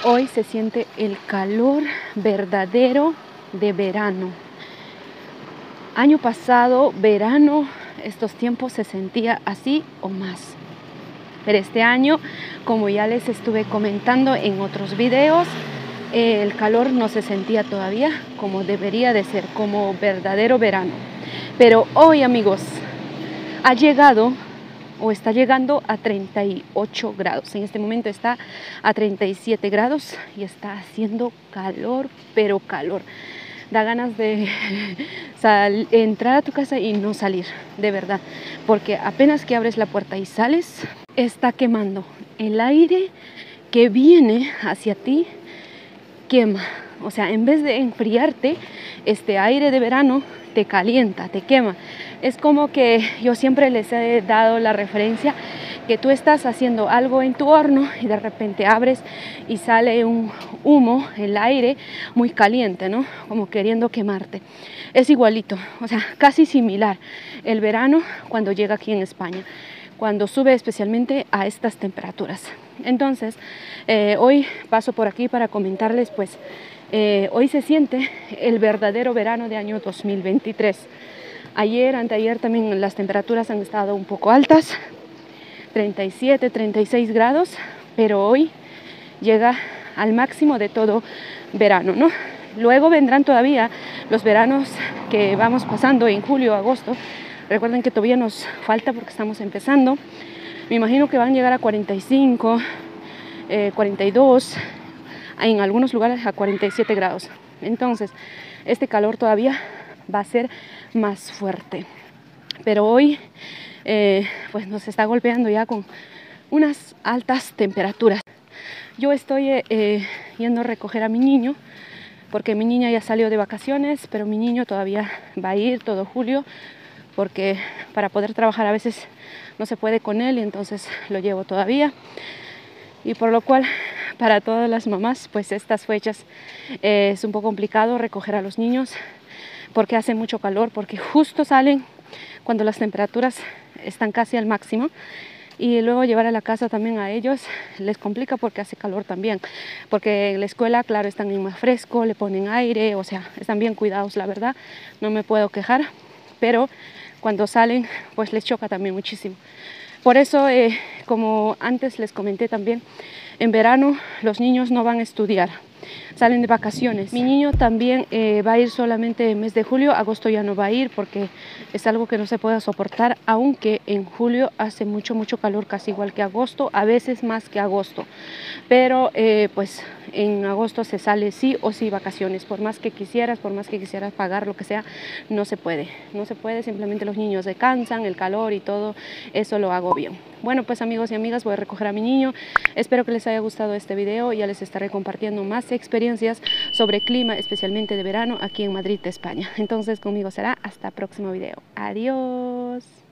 Hoy se siente el calor verdadero de verano. Año pasado, verano, estos tiempos se sentía así o más. Pero este año, como ya les estuve comentando en otros videos, el calor no se sentía todavía como debería de ser, como verdadero verano. Pero hoy, amigos, ha llegado o está llegando a 38 grados. En este momento está a 37 grados y está haciendo calor, pero calor. Da ganas de entrar a tu casa y no salir, de verdad. Porque apenas que abres la puerta y sales, está quemando. El aire que viene hacia ti quema. O sea, en vez de enfriarte, este aire de verano te calienta, te quema. Es como que yo siempre les he dado la referencia que tú estás haciendo algo en tu horno y de repente abres y sale un humo, el aire muy caliente, ¿no? Como queriendo quemarte. Es igualito, o sea, casi similar el verano cuando llega aquí en España, cuando sube especialmente a estas temperaturas. Entonces, hoy paso por aquí para comentarles, pues, hoy se siente el verdadero verano de año 2023. Ayer, anteayer también las temperaturas han estado un poco altas, 37, 36 grados, pero hoy llega al máximo de todo verano, ¿no? Luego vendrán todavía los veranos que vamos pasando en julio, agosto. Recuerden que todavía nos falta porque estamos empezando. Me imagino que van a llegar a 45, 42, en algunos lugares a 47 grados. Entonces, este calor todavía va a ser más fuerte. Pero hoy, pues nos está golpeando ya con unas altas temperaturas. Yo estoy yendo a recoger a mi niño, porque mi niña ya salió de vacaciones, pero mi niño todavía va a ir todo julio, porque para poder trabajar a veces no se puede con él y entonces lo llevo todavía. Y por lo cual, para todas las mamás, pues estas fechas es un poco complicado recoger a los niños porque hace mucho calor, porque justo salen cuando las temperaturas están casi al máximo. Y luego llevar a la casa también a ellos les complica porque hace calor también. Porque en la escuela, claro, están en más fresco, le ponen aire, o sea, están bien cuidados, la verdad. No me puedo quejar, pero cuando salen, pues les choca también muchísimo. Por eso, como antes les comenté también, en verano los niños no van a estudiar, salen de vacaciones. Mi niño también va a ir solamente el mes de julio, agosto ya no va a ir porque es algo que no se puede soportar, aunque en julio hace mucho calor, casi igual que agosto, a veces más que agosto. Pero pues en agosto se sale sí o sí vacaciones, por más que quisieras pagar lo que sea, no se puede, simplemente los niños se cansan, el calor y todo eso lo hago bien. Bueno, pues amigos y amigas, voy a recoger a mi niño. Espero que les haya gustado este video. Ya les estaré compartiendo más experiencias sobre clima, especialmente de verano, aquí en Madrid, España. Entonces conmigo será hasta el próximo video. Adiós.